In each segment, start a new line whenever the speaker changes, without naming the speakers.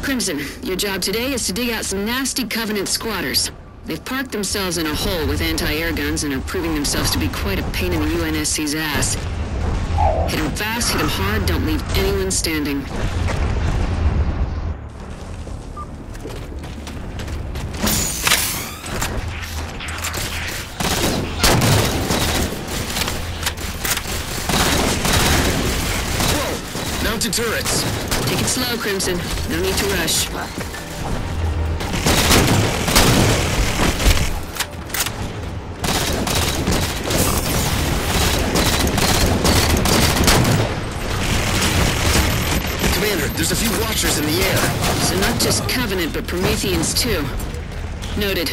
Crimson, your job today is to dig out some nasty Covenant squatters. They've parked themselves in a hole with anti-air guns and are proving themselves to be quite a pain in the UNSC's ass. Hit them fast, hit them hard, don't leave anyone standing.
Whoa! Mounted turrets!
Take it slow, Crimson. No need to rush.
Commander, there's a few Watchers in the air.
So not just Covenant, but Prometheans too. Noted.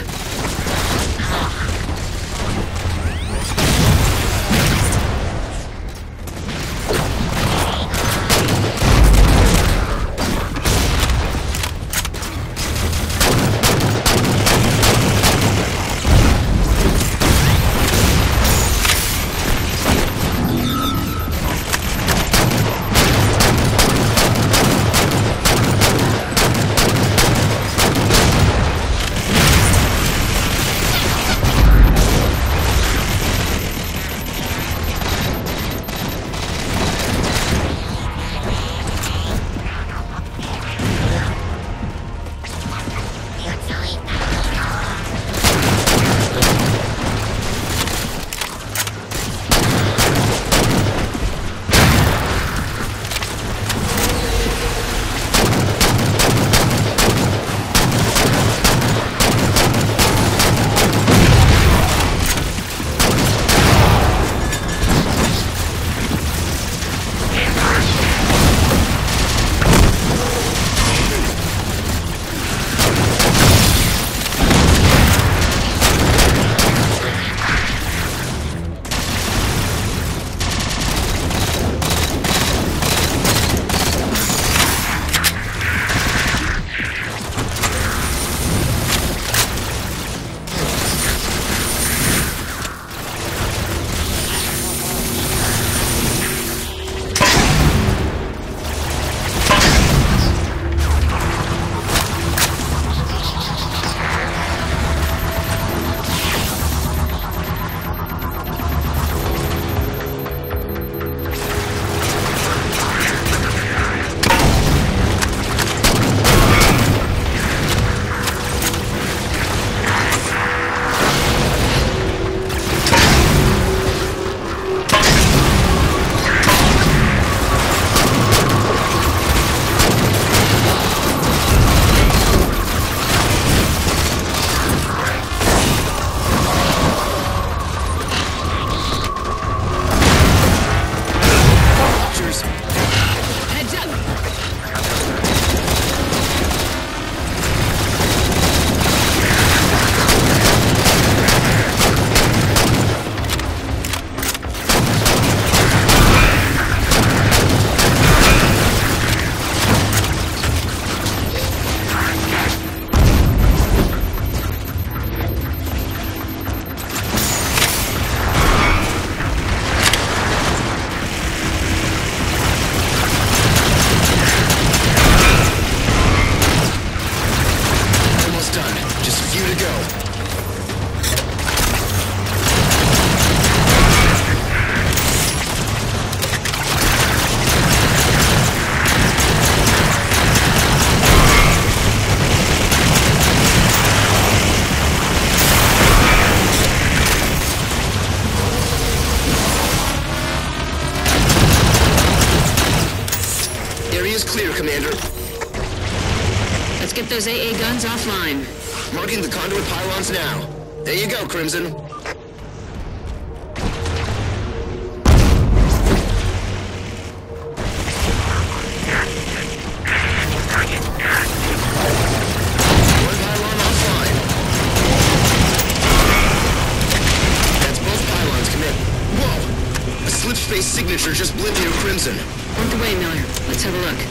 Clear, Commander.
Let's get those AA guns offline.
Marking the conduit pylons now. There you go, Crimson. One pylon offline. That's both pylons, commit. Whoa! A slip space signature just blipped near Crimson.
Point the way, Miller. Let's have a look.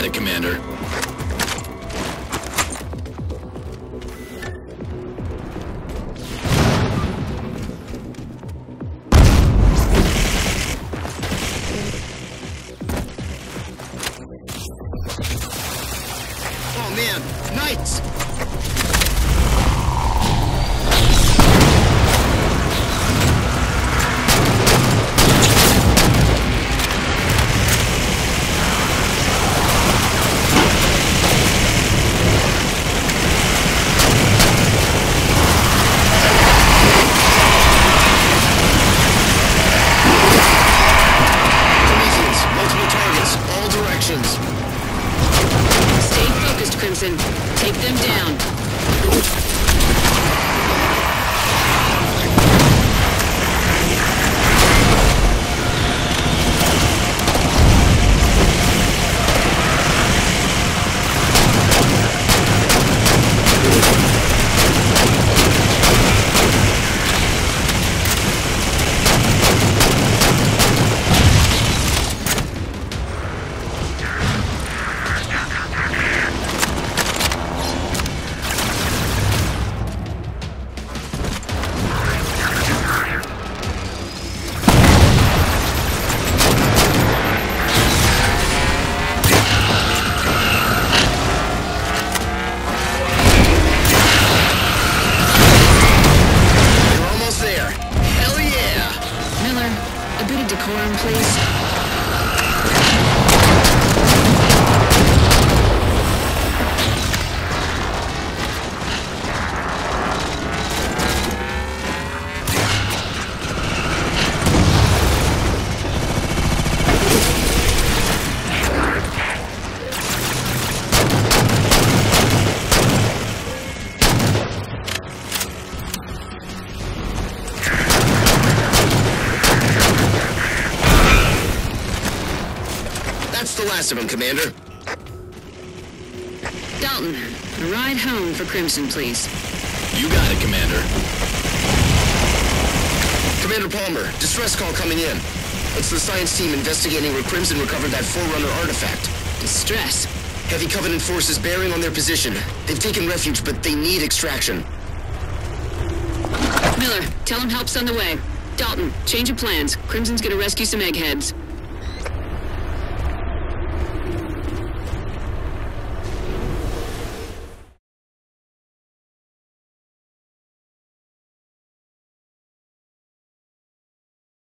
got it, Commander. Oh man, Knights!
Stay focused, Crimson. Take them down. A bit of decorum, please.
That's the last of them, Commander.
Dalton, a ride home for Crimson, please.
You got it, Commander. Commander Palmer, distress call coming in. It's the science team investigating where Crimson recovered that Forerunner artifact.
Distress?
Heavy Covenant forces bearing on their position. They've taken refuge, but they need extraction.
Miller, tell him help's on the way. Dalton, change of plans. Crimson's gonna rescue some eggheads.